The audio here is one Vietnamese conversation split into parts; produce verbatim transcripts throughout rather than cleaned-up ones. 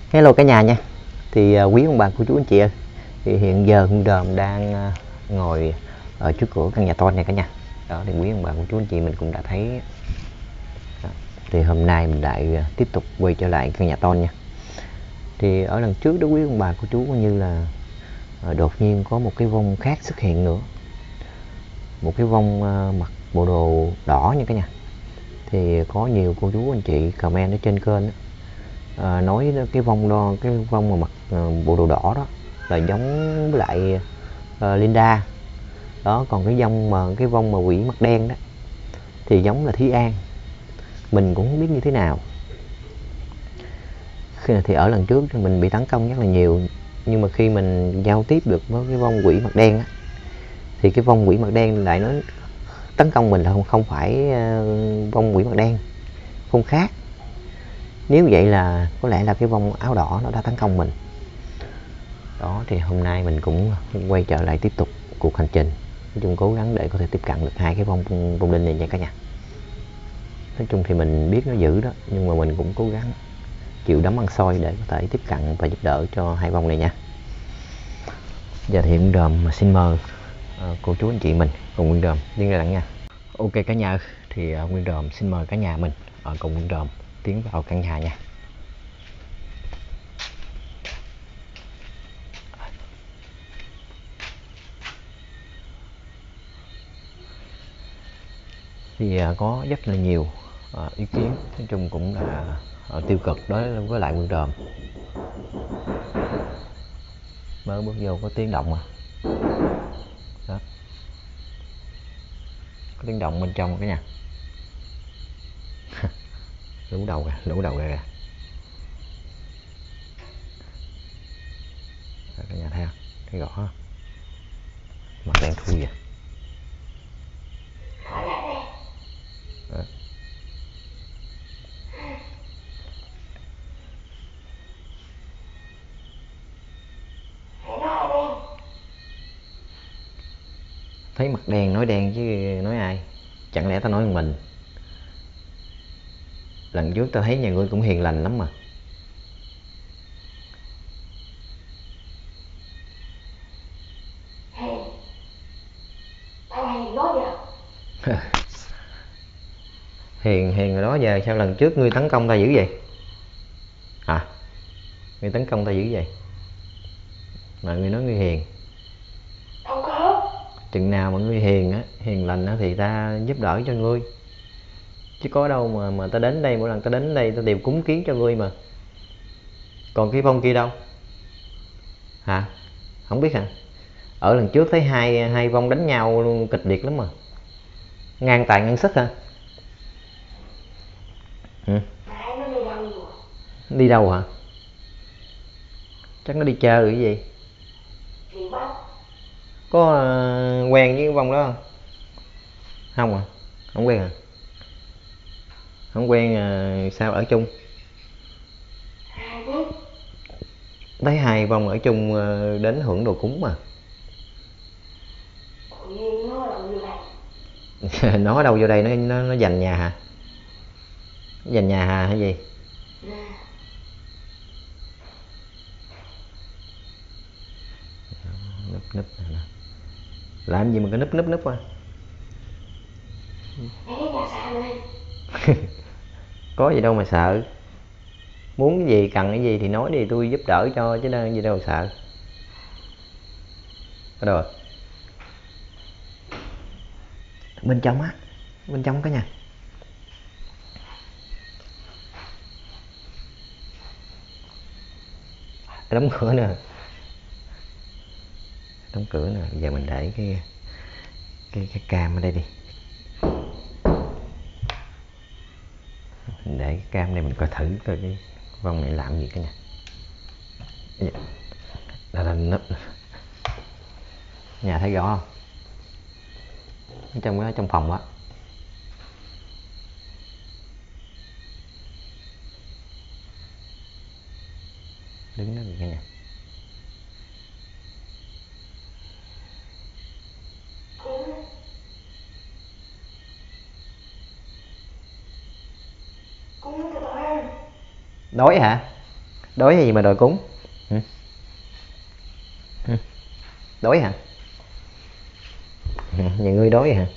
Hello cả nhà nha. Thì uh, quý ông bà cô chú anh chị ơi, thì hiện giờ con Đờm đang uh, ngồi ở trước cửa căn nhà to này cả nhà. Đó thì quý ông bà cô chú anh chị mình cũng đã thấy. Đó. Thì hôm nay mình lại uh, tiếp tục quay trở lại căn nhà to nha. Thì ở lần trước đó quý ông bà cô chú coi như là uh, đột nhiên có một cái vong khác xuất hiện nữa. Một cái vong uh, mặc bộ đồ đỏ nha cả nhà. Thì có nhiều cô chú anh chị comment ở trên kênh đó. À, nói cái vong đó, cái vong mà mặc uh, bộ đồ đỏ đó là giống với lại uh, Linda đó, còn cái vong mà cái vong mà quỷ mặt đen đó thì giống là Thúy An. Mình cũng không biết như thế nào. Thì ở lần trước thì mình bị tấn công rất là nhiều, nhưng mà khi mình giao tiếp được với cái vong quỷ mặt đen á, thì cái vong quỷ mặt đen lại nói tấn công mình là không không phải uh, vong quỷ mặt đen, không khác. Nếu vậy là có lẽ là cái vong áo đỏ nó đã tấn công mình. Đó thì hôm nay mình cũng quay trở lại tiếp tục cuộc hành trình. Nói chung cố gắng để có thể tiếp cận được hai cái vong vong linh này nha cả nhà. Nói chung thì mình biết nó dữ đó, nhưng mà mình cũng cố gắng chịu đấm ăn xôi để có thể tiếp cận và giúp đỡ cho hai vong này nha. Giờ thì Nguyên Đờm xin mời uh, cô chú anh chị mình cùng Nguyên Đờm tiến ra nha. Ok cả nhà, thì uh, Nguyên Đờm xin mời cả nhà mình uh, cùng Nguyên Đờm tiến vào căn nhà nha. Thì uh, có rất là nhiều uh, ý kiến, nói chung cũng là uh, tiêu cực đối với lại Nguyên Đờm. Mới bước vô có tiếng động à. Đó. Có tiếng động bên trong cả nhà. Lũ đầu kìa, lũ đầu kìa. Cả nhà thấy không? Thấy rõ. Mặt đen thui vậy. Đó. Thấy mặt đen nói đen chứ nói ai? Chẳng lẽ tao nói mình? Lần trước tao thấy nhà ngươi cũng hiền lành lắm mà. Hiền hiền rồi đó, giờ sao lần trước ngươi tấn công tao dữ vậy? Hả? Ngươi tấn công tao dữ vậy? Mà ngươi nói ngươi hiền. Đâu có. Chừng nào mà ngươi hiền á, hiền lành á thì ta giúp đỡ cho ngươi. Chứ có đâu mà mà ta đến đây, mỗi lần ta đến đây ta đều cúng kiến cho ngươi mà. Còn cái vong kia đâu? Hả? Không biết hả? Ở lần trước thấy hai hai vong đánh nhau luôn kịch liệt lắm mà. Ngang tài ngang sức hả? Ừ. Nó đi đâu rồi? Đi đâu hả? Chắc nó đi chơi rồi cái gì? Thì bắt. Có uh, quen với cái vong đó không? Không à? Không quen à? Không quen uh, sao ở chung? Ai biết. Thấy hai vong ở chung uh, đến hưởng đồ cúng mà. Tự nhiên nó đâu vô đây. Nó đâu vô đây, nó nó nó giành nhà hả? Nó giành nhà hả hay gì? Nè. Núp núp nè. Làm gì mà cái núp núp núp à? Mấy cái nhà xa đây. Có gì đâu mà sợ. Muốn cái gì, cần cái gì thì nói đi, tôi giúp đỡ cho chứ đâu gì đâu mà sợ. Ở đâu rồi? Bên trong á, bên trong cả nhà. Đóng cửa nè. Đóng cửa nè, giờ mình để cái cái cái cam ở đây đi. Mình để cái cam này mình coi thử coi cái vong này làm gì cả nhà. Đó là nấp. Nhà thấy rõ không? Ở trong cái trong phòng á. Đứng đó cả nhà. Cúng cho tao ăn. Đói hả? Đói hay gì mà đòi cúng? Ừ. Ừ. Đói hả? Ừ. Nhà ngươi đói hả?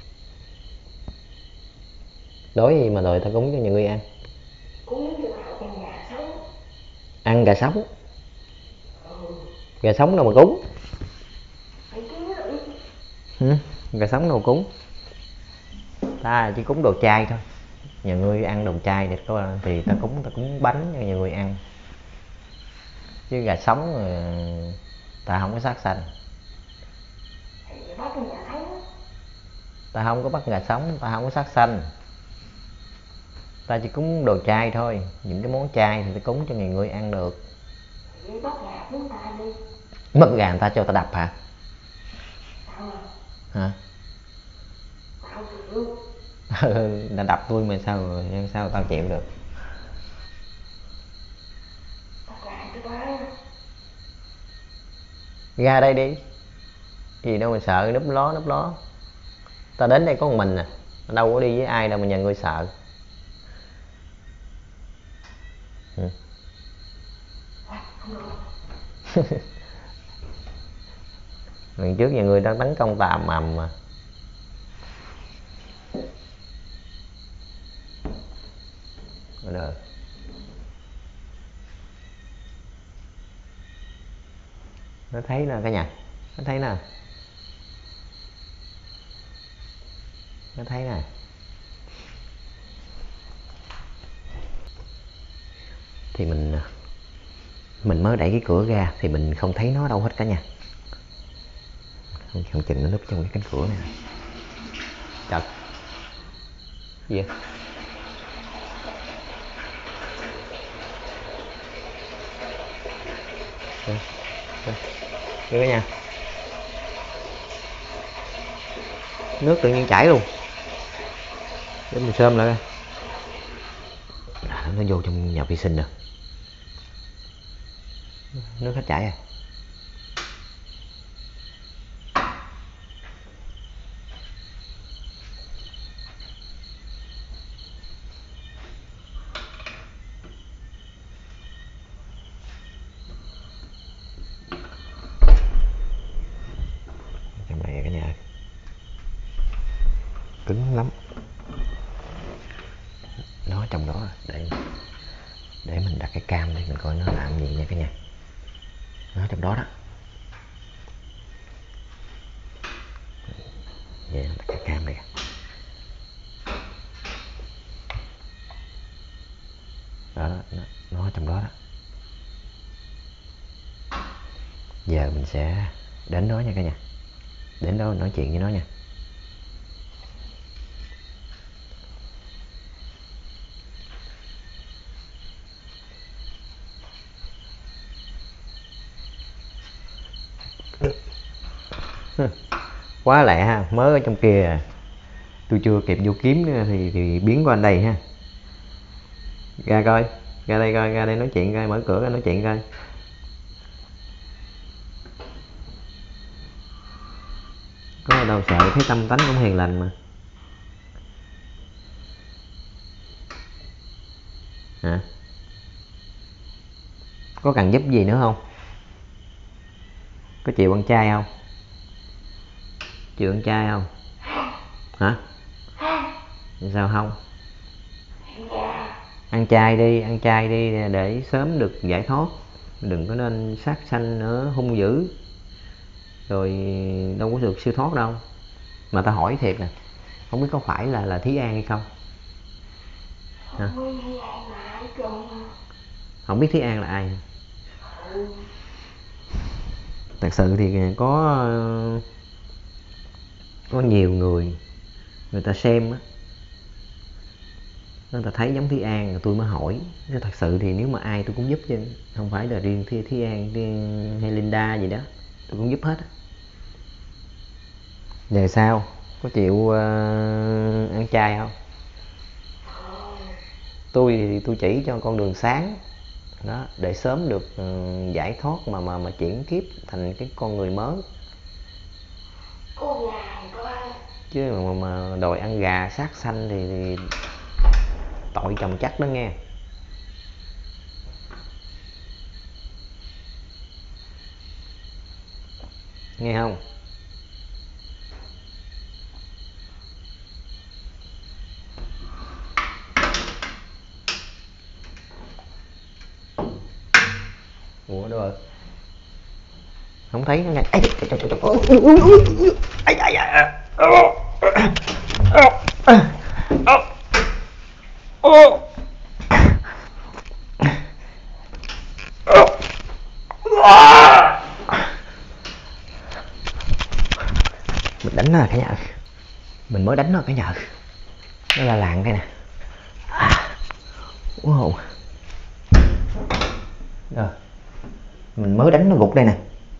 Đói gì mà đòi ta cúng cho nhà ngươi ăn? Cúng cho họ con gà sống. Ăn gà sống? Ừ. Gà sống đâu mà cúng? Phải kiếm nữa. Ừ. Gà sống đâu mà cúng? Ta chỉ cúng đồ chay thôi. Nhà ngươi ăn đồ chay thì có thì ta cúng ta cúng bánh cho nhà ngươi ăn. Chứ gà sống ta không có sát sanh. Thì bắt con gà sống. Ta không có bắt gà sống, ta không có sát sanh. Ta chỉ cúng đồ chay thôi, những cái món chay thì ta cúng cho người ngươi ăn được. Thì bắt gà chúng ta đi. Mất gà người ta cho ta đập hả? Sao à? Hả? Tao chịu. Ừ, đã đập tôi mà sao sao tao chịu được? Bắt gà cho ta. Ra đây đi. Gì đâu mà sợ núp ló núp ló. Ta đến đây có một mình à, đâu có đi với ai đâu mà nhà ngươi sợ. Ừ. Không được. Lần trước nhà ngươi đang tấn công ta ầm ầm mà. Được. Nó thấy nè cả nhà, nó thấy nè, nó thấy nè. Thì mình mình mới đẩy cái cửa ra thì mình không thấy nó đâu hết cả nhà. Không chừng nó núp trong cái cánh cửa này. Chật. Gì vậy? Đây, đây. Đây cả nhà. Nước tự nhiên chảy luôn. Để mình sơm lại. À, nó vô trong nhà vệ sinh rồi. Nước hết chảy à. Trong này cả nhà. Cứng lắm. Nó trong đó để để mình đặt cái cam đây mình coi nó làm gì nha cả nhà. Nó trong đó đó. Vậy đặt cái cam này. Đó, đó nó, nó trong đó đó. Giờ mình sẽ đến đó nha cả nhà. Đến đó nói chuyện với nó nha. Quá lẹ ha, mới ở trong kia à. Tôi chưa kịp vô kiếm nữa thì, thì biến qua đây ha. Ra coi, ra đây coi, ra đây nói chuyện coi, mở cửa ra nói chuyện coi. Có đâu sợ, thấy tâm tánh cũng hiền lành mà. Hả? Có cần giúp gì nữa không? Có chịu ăn chay không? Chịu ăn chay không? Hả? Sao không? Ăn chay đi, ăn chay đi để sớm được giải thoát. Đừng có nên sát sanh nữa, hung dữ. Rồi đâu có được siêu thoát đâu. Mà ta hỏi thiệt nè, không biết có phải là là Thí An hay không? Hả? Không biết Thí An là ai? Thật sự thì có có nhiều người người ta xem á, người ta thấy giống Thí An rồi tôi mới hỏi. Chứ thật sự thì nếu mà ai tôi cũng giúp chứ không phải là riêng Thí, Thí An riêng hay Linda gì đó, tôi cũng giúp hết á. Giờ sao? Có chịu uh, ăn chay không? Tôi thì tôi chỉ cho con đường sáng đó để sớm được uh, giải thoát mà mà mà chuyển kiếp thành cái con người mới. Chứ mà, mà đòi ăn gà sát sanh thì, thì tội chồng chắc đó nghe. nghe không? Ủa đâu rồi? Không thấy nó nghe. Ai trời trời trời. Ai ai ai. Mình đánh nó rồi cả nhà. Mình mới đánh nó cả nhà. Nó là lạng đây nè. Wow. Rồi. Mình mới đánh nó gục đây nè.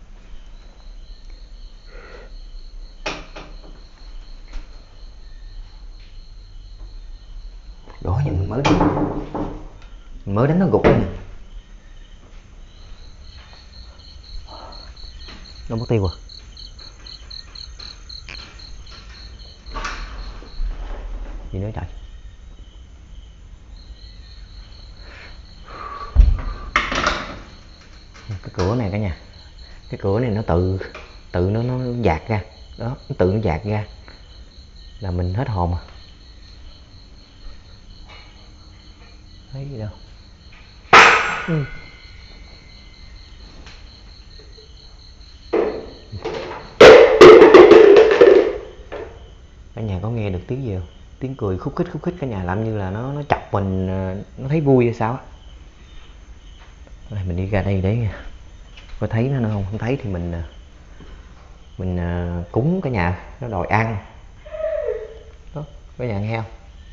Đó, nhưng mình mới mình mới đánh nó gục đây nè. Nó mất tiêu rồi. Gì nữa trời. Cái cửa này cả nhà, cái cửa này nó tự tự nó nó dạt ra đó, nó tự nó dạt ra là mình hết hồn à. Thấy gì đâu. Ừ. Cả nhà có nghe được tiếng gì không? Tiếng cười khúc khích khúc khích cả nhà, làm như là nó nó chọc mình, nó thấy vui hay sao á. Mình đi ra đây để có thấy nó không, không thấy thì mình mình cúng cả nhà, nó đòi ăn đó, cả nhà nghe không?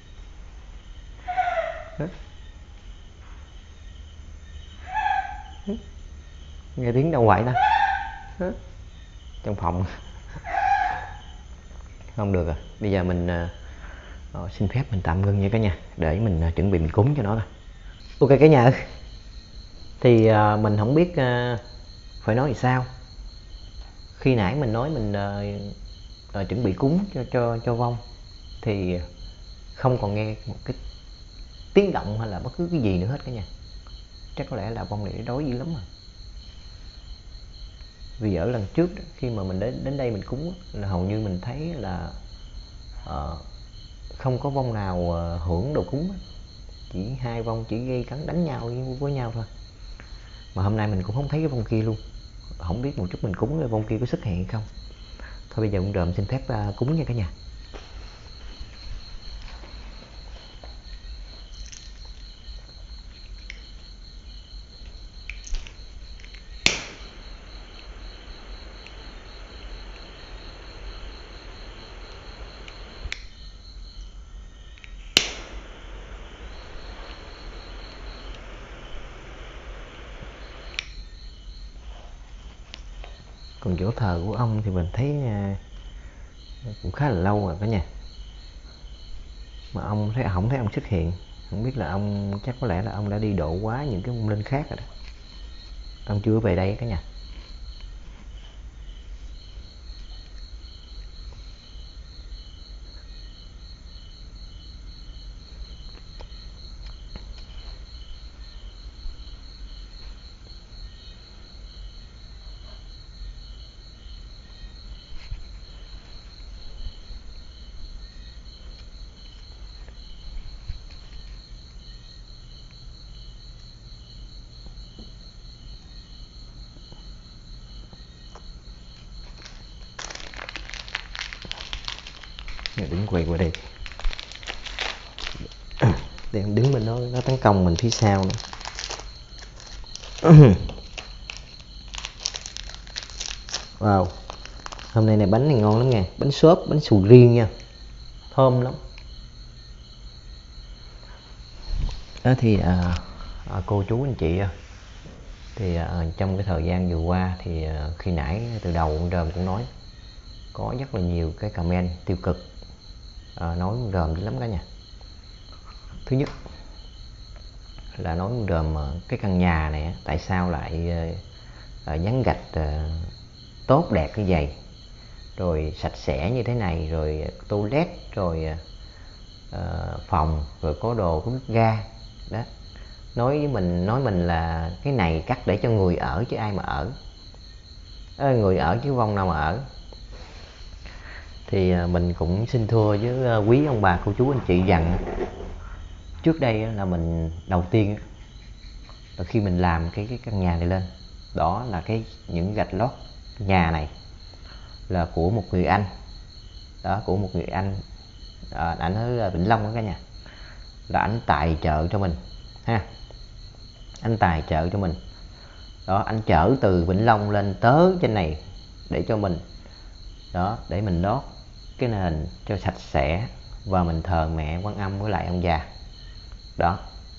Đó. Nghe tiếng đâu ngoại ta. Đó. Trong phòng không được rồi, bây giờ mình uh, xin phép mình tạm ngưng nha cả nhà, để mình uh, chuẩn bị mình cúng cho nó thôi. Ok cả nhà ơi, thì uh, mình không biết uh, phải nói gì sao. Khi nãy mình nói mình uh, uh, chuẩn bị cúng cho cho cho vong thì không còn nghe một cái tiếng động hay là bất cứ cái gì nữa hết cả nhà. Chắc có lẽ là vong này đói dữ lắm rồi. Vì ở lần trước khi mà mình đến đến đây mình cúng là hầu như mình thấy là uh, không có vong nào uh, hưởng đồ cúng, chỉ hai vong chỉ gây cắn đánh nhau với nhau thôi. Mà hôm nay mình cũng không thấy cái vong kia luôn, không biết một chút mình cúng cái vong kia có xuất hiện hay không. Thôi bây giờ ông Ròm xin phép uh, cúng nha cả nhà. Còn chỗ thờ của ông thì mình thấy cũng khá là lâu rồi cả nhà, mà ông thấy không thấy ông xuất hiện. Không biết là ông, chắc có lẽ là ông đã đi độ quá những cái vong linh khác rồi đó, ông chưa về đây cả nhà. Đứng quay qua đây để đứng bên đó nó tấn công mình phía sau nữa. Wow, hôm nay này bánh này ngon lắm nha, bánh xốp, bánh sù riêng nha, thơm lắm. Đó thì à, à, cô chú anh chị thì à, trong cái thời gian vừa qua thì à, khi nãy từ đầu ông Ròm cũng nói có rất là nhiều cái comment tiêu cực, à, nói ông Ròm dữ lắm cả nhà. Thứ nhất là nói ông Ròm cái căn nhà này tại sao lại à, dán gạch à, tốt đẹp như vậy, rồi sạch sẽ như thế này, rồi toilet, rồi uh, phòng, rồi có đồ có bếp ga đó. Nói với mình, nói mình là cái này cắt để cho người ở chứ ai mà ở. người ở chứ vong nào mà ở. Thì mình cũng xin thưa với quý ông bà cô chú anh chị rằng trước đây là mình đầu tiên là khi mình làm cái cái căn nhà này lên, đó là cái những gạch lót nhà này là của một người anh, đó của một người anh à, ảnh ở Vĩnh Long đó cả nhà, là ảnh tài trợ cho mình ha, anh tài trợ cho mình đó, anh chở từ Vĩnh Long lên tới trên này để cho mình đó, để mình lót cái nền cho sạch sẽ và mình thờ mẹ Quan Âm với lại ông già đó.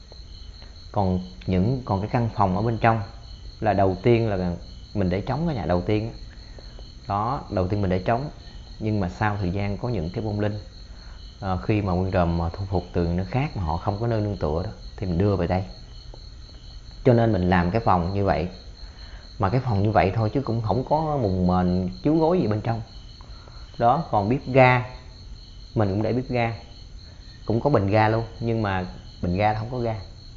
Còn những còn cái căn phòng ở bên trong là đầu tiên là mình để trống cả nhà, đầu tiên đó, đầu tiên mình để trống, nhưng mà sau thời gian có những cái vong linh à, khi mà Nguyên Ròm mà thu phục từ nơi khác mà họ không có nơi nương tựa đó thì mình đưa về đây, cho nên mình làm cái phòng như vậy. Mà cái phòng như vậy thôi chứ cũng không có mùng mền chiếu gối gì bên trong đó. Còn bếp ga mình cũng để bếp ga, cũng có bình ga luôn, nhưng mà bình ga không có ga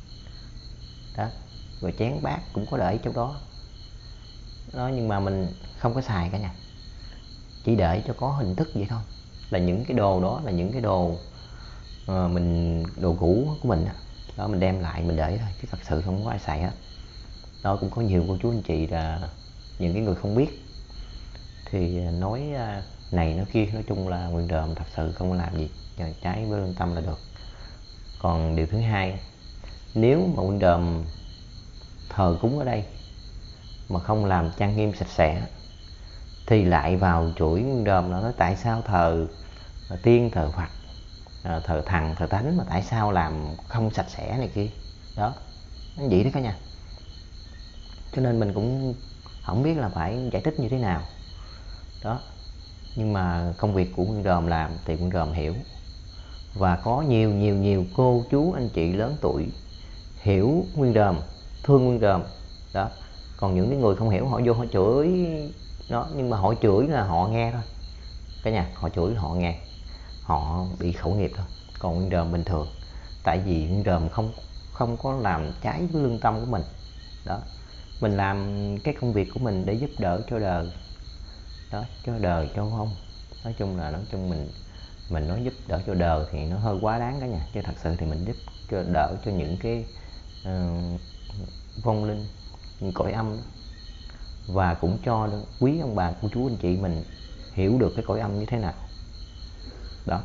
đó, rồi chén bát cũng có để trong đó đó, nhưng mà mình không có xài cả nhà, chỉ để cho có hình thức vậy thôi. Là những cái đồ đó là những cái đồ uh, mình đồ cũ của mình đó. đó mình đem lại mình để thôi chứ thật sự không có ai xài hết đó. Cũng có nhiều cô chú anh chị là những cái người không biết thì nói uh, này nói kia, nói chung là Nguyên Ròm thật sự không làm gì trái với lương tâm là được. Còn điều thứ hai, nếu mà Nguyên Ròm thờ cúng ở đây mà không làm trang nghiêm sạch sẽ thì lại vào chuỗi Nguyên Ròm là nói tại sao thờ tiên thờ Phật thờ thần thờ thánh mà tại sao làm không sạch sẽ này kia đó, nó vậy đó cả nhà. Cho nên mình cũng không biết là phải giải thích như thế nào đó, nhưng mà công việc của Nguyên Ròm làm thì Nguyên Ròm hiểu, và có nhiều nhiều nhiều cô chú anh chị lớn tuổi hiểu Nguyên Ròm, thương Nguyên Ròm đó. Còn những cái người không hiểu họ vô họ chửi đó, nhưng mà họ chửi là họ nghe thôi cả nhà, họ chửi họ nghe, họ bị khẩu nghiệp thôi. Còn Nguyên Ròm bình thường, tại vì Nguyên Ròm không không có làm trái với lương tâm của mình đó. Mình làm cái công việc của mình để giúp đỡ cho đời đó, cho đời cho vong. Nói chung là nói chung mình mình nói giúp đỡ cho đời thì nó hơi quá đáng cả nhà, chứ thật sự thì mình giúp cho đỡ cho những cái uh, vong linh những cõi âm đó. Và cũng cho quý ông bà cô chú anh chị mình hiểu được cái cõi âm như thế nào đó.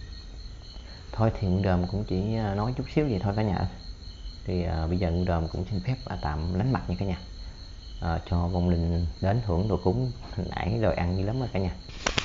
Thôi thì Nguyên Ròm cũng chỉ nói chút xíu vậy thôi cả nhà. Thì à, bây giờ Nguyên Ròm cũng xin phép à, tạm lánh mặt nha cả nhà, à, cho vong linh đến hưởng đồ cúng hồi nãy rồi ăn như lắm rồi cả nhà.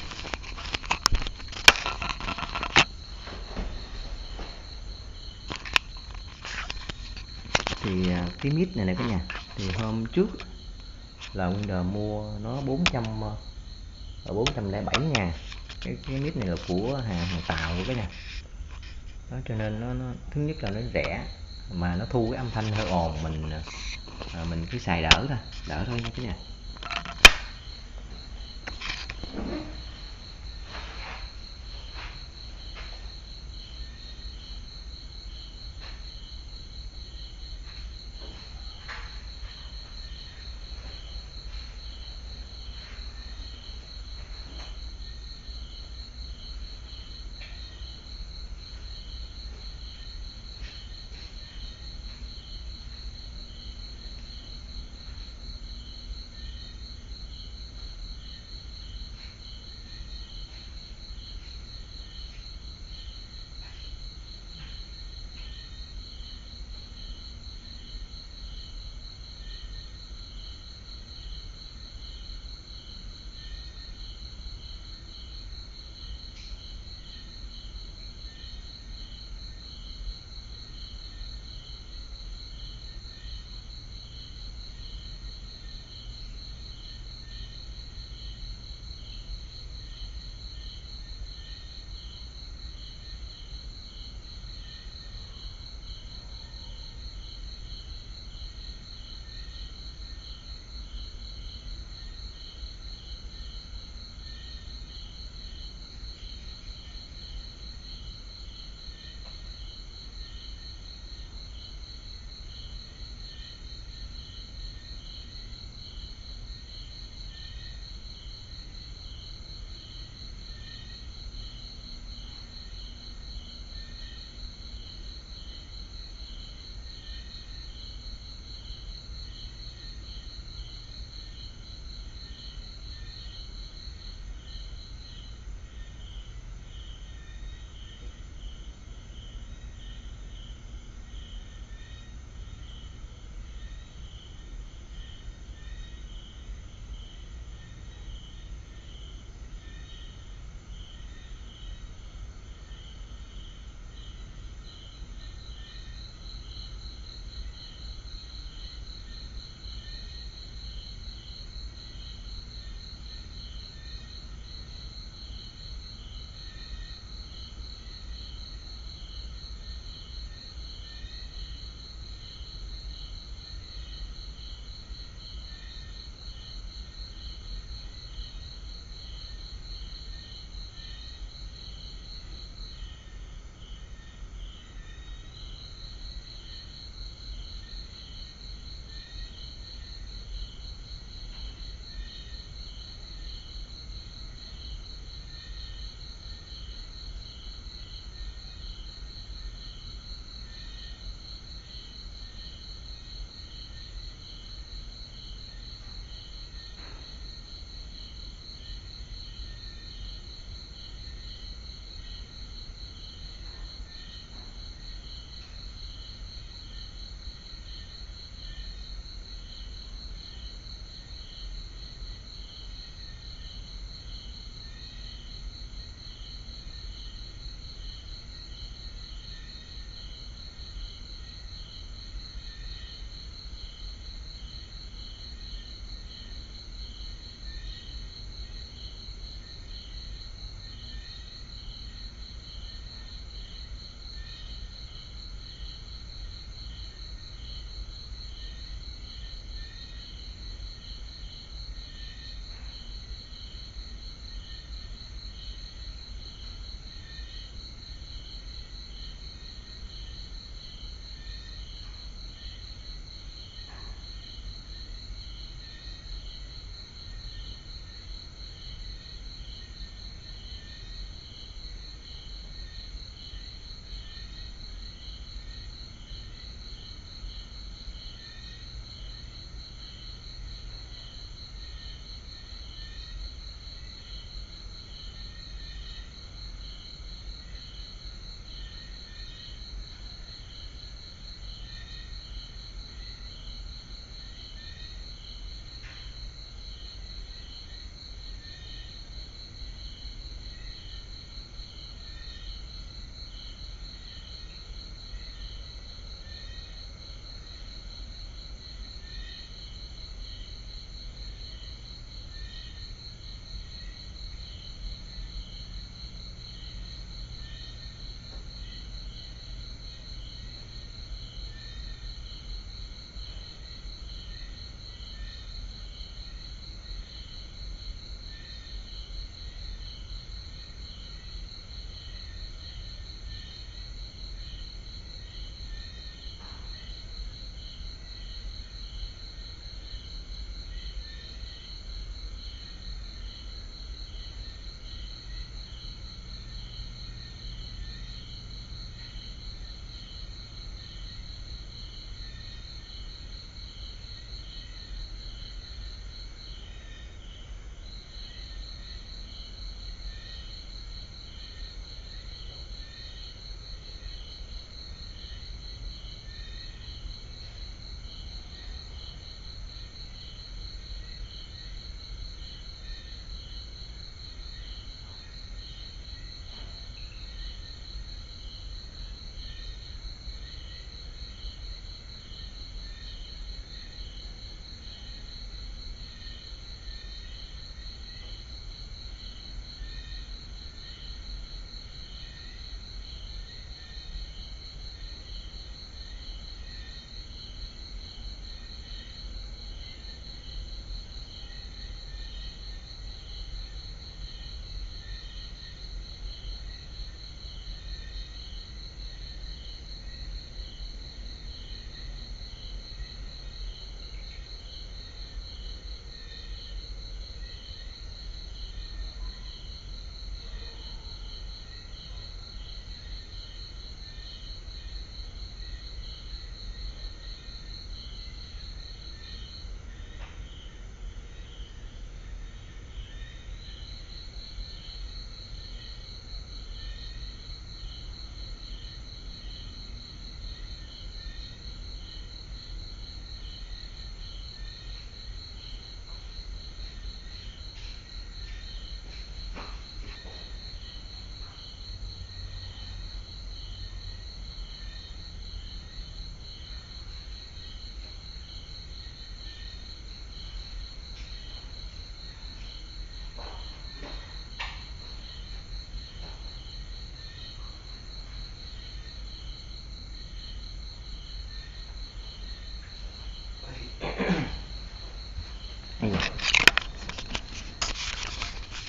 Thì à, cái mít này nè cả nhà, thì hôm trước là Nguyên Ròm mua nó bốn trăm bốn trăm lẻ bảy ngàn. Cái, cái mít này là của hàng hàng Tàu của cả nhà đó, cho nên nó, nó thứ nhất là nó rẻ, mà nó thu cái âm thanh hơi ồn, mình à, mình cứ xài đỡ thôi, đỡ thôi nha cả nhà.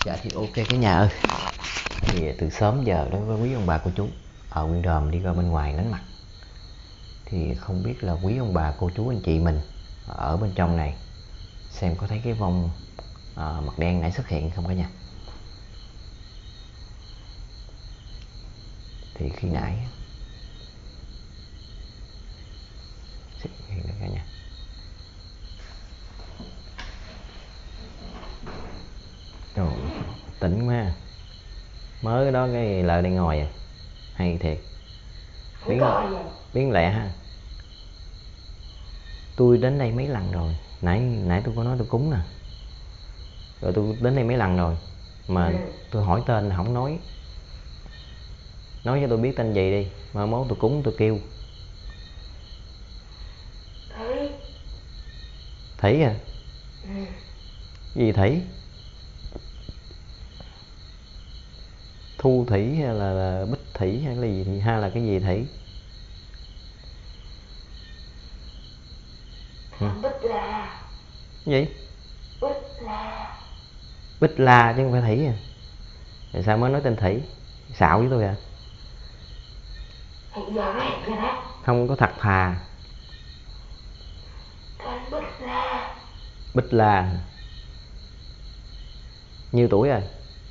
Dạ thì ok cả nhà ơi. Thì từ sớm giờ đối với quý ông bà cô chú ở Nguyên Đờm đi ra bên ngoài đánh mặt, thì không biết là quý ông bà cô chú anh chị mình ở bên trong này xem có thấy cái vong à, mặt đen nãy xuất hiện không cả nhà. Thì khi nãy xuất hiện đó cả nhà. Trời, tỉnh quá. Mới đó cái lợi đây ngồi à. Hay thiệt. Biến, biến lẹ ha. Tôi đến đây mấy lần rồi. Nãy nãy tôi có nói tôi cúng nè. Rồi tôi đến đây mấy lần rồi. Mà tôi hỏi tên là không nói. Nói cho tôi biết tên gì đi. Mà mốt tôi cúng tôi kêu. Thủy. Thủy à? Ừ. Gì Thủy? Thu Thủy hay là, là Bích Thủy hay là gì, hay là cái gì Thủy? Ừ. Bích La. Gì? Bích La. Bích La chứ không phải Thủy à. Tại sao mới nói tên Thủy? Xạo với tôi à? Thì giờ đó, giờ đó. Không có thật thà. Tên Bích La. Bích La. Nhiêu tuổi rồi?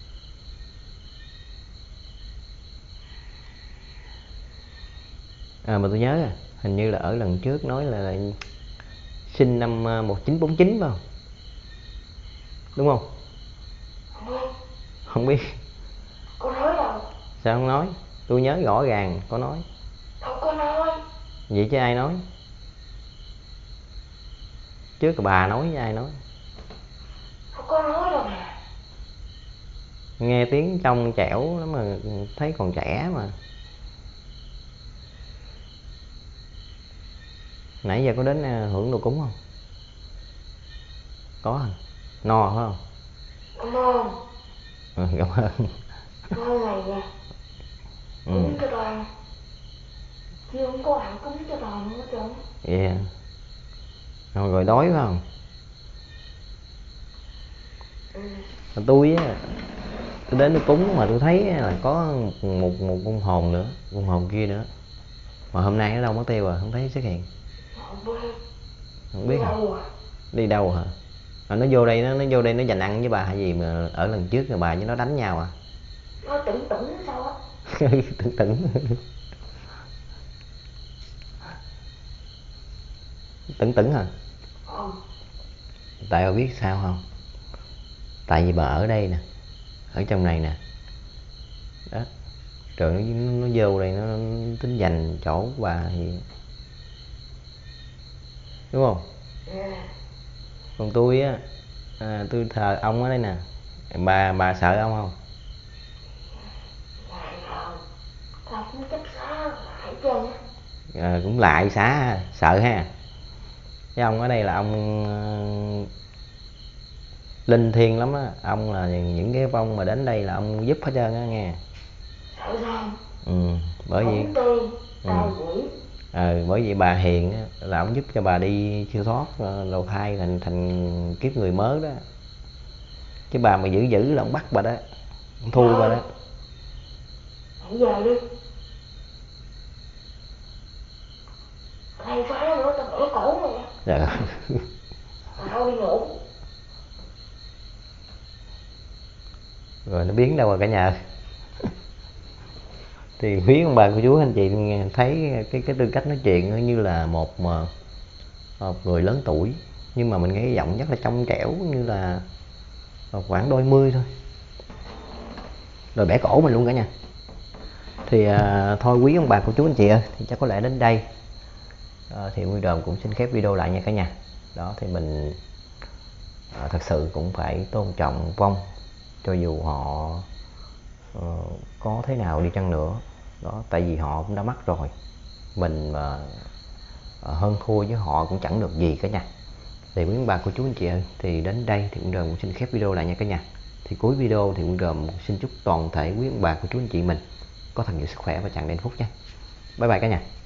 À mà tôi nhớ à, hình như là ở lần trước nói là, là sinh năm một chín bốn chín phải không? Đúng không? Không biết. Không biết. Có nói đâu. Sao không nói? Tôi nhớ rõ ràng có nói. Không có nói. Vậy chứ ai nói? Trước bà nói với ai nói? Không có nói đâu mà. Nghe tiếng trong trẻo lắm mà thấy còn trẻ mà. Nãy giờ có đến hưởng đồ cúng không? Có hả? No phải không? Cảm ơn. Ừ, cảm ơn. Ngon này nha. Cúng cho đoàn. Chứ không có ăn cúng cho đoàn nữa trơn. Yeah. Rồi, rồi đói phải không? Ừ. Tôi á, tôi đến tôi cúng mà tôi thấy là có một một, một con hồn nữa, con hồn kia nữa. Mà hôm nay nó đâu mất tiêu rồi, không thấy xuất hiện. Không biết. Không biết Đi hả? đâu à? Đi đâu hả? À, nó vô đây nó nó vô đây nó giành ăn với bà hay gì mà ở lần trước rồi bà với nó đánh nhau à? Nó tỉnh tỉnh sao á? Tưởng tỉnh. Tưởng tỉnh hả? Không. Tại bà biết sao không? Tại vì bà ở đây nè, ở trong này nè, đó, rồi nó, nó vô đây nó, nó tính giành chỗ của bà gì, đúng không? Yeah. Còn tôi á, à, tôi thờ ông ở đây nè, bà bà sợ ông không? Lại rồi. Tao cũng chắc xá lại trơn á. À, cũng lại xá sợ ha. Cái ông ở đây là ông uh, linh thiêng lắm á, ông là những cái vong mà đến đây là ông giúp hết trơn á nghe. Sợ sao? Ừ, bởi vì Không tiền. ừ. Tao quỷ. Ừ, bởi vì bà hiền á, là ông giúp cho bà đi siêu thoát đầu thai thành thành kiếp người mới đó. Chứ bà mà giữ giữ là ông bắt bà đó, ông thui bà đó. Hãy về đi. Thay phá nữa tao bẻ cổ mày. Dạ. Tao đi ngủ. Rồi nó biến đâu rồi cả nhà. Thì quý ông bà cô chú anh chị thấy cái cái tư cách nói chuyện nó như là một mà một người lớn tuổi, nhưng mà mình nghe giọng rất là trong trẻo như là khoảng đôi mươi thôi. Rồi bẻ cổ mình luôn cả nhà. Thì à, thôi quý ông bà cô chú anh chị ơi, thì chắc có lẽ đến đây à, thì Nguyên Đờm cũng xin khép video lại nha cả nhà. Đó thì mình à, thật sự cũng phải tôn trọng vong, cho dù họ uh, có thế nào đi chăng nữa. Đó, tại vì họ cũng đã mất rồi, mình mà uh, hơn thua với họ cũng chẳng được gì cả nhà. Thì quý bà cô chú anh chị ơi, thì đến đây thì Nguyên Đờm cũng xin khép video lại nha cả nhà. Thì cuối video thì Nguyên Đờm xin chúc toàn thể quý ông bà cô chú anh chị mình có thật nhiều sức khỏe và tràn đầy hạnh phúc nha. Bye bye cả nhà.